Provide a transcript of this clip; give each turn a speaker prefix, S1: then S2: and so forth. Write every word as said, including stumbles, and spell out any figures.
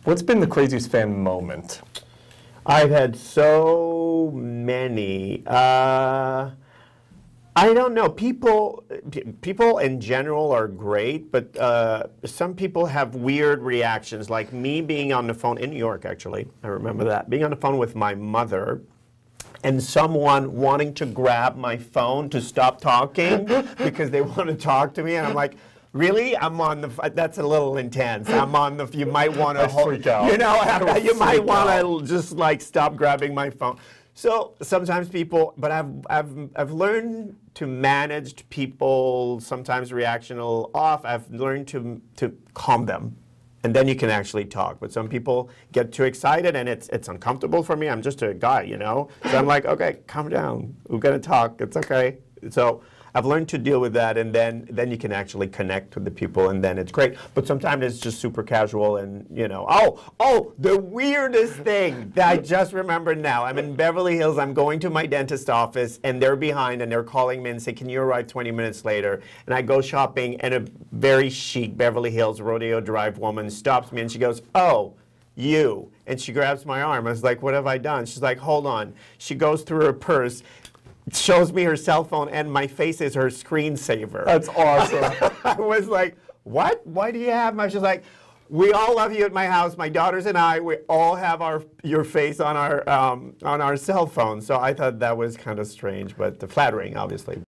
S1: What's been the craziest fan moment?
S2: I've had so many. Uh, I don't know. People, people in general are great, but uh, some people have weird reactions. Like me being on the phone in New York, actually, I remember that being on the phone with my mother, and someone wanting to grab my phone to stop talking because they want to talk to me, and I'm like, really? I'm on the. That's a little intense. I'm on the. You might want to
S1: freak out.
S2: You know,
S1: I
S2: you might want
S1: out.
S2: to just like stop grabbing my phone. So sometimes people, but I've I've I've learned to manage people. Sometimes reactional off. I've learned to to calm them, and then you can actually talk. But some people get too excited, and it's it's uncomfortable for me. I'm just a guy, you know. So I'm like, okay, calm down. We're gonna talk. It's okay. So I've learned to deal with that, and then then you can actually connect with the people, and then it's great. But sometimes it's just super casual, and you know, oh, oh, the weirdest thing that I just remembered now. I'm in Beverly Hills. I'm going to my dentist office, and they're behind, and they're calling me and say, "Can you arrive twenty minutes later?" And I go shopping, and a very chic Beverly Hills Rodeo Drive woman stops me, and she goes, "Oh, you," and she grabs my arm. I was like, "What have I done?" She's like, "Hold on." She goes through her purse, shows me her cell phone, and my face is her screensaver.
S1: That's awesome.
S2: I was like, what? Why do you have my? She's like, we all love you at my house. My daughters and I, we all have our your face on our um, on our cell phone. So I thought that was kind of strange, but flattering, obviously.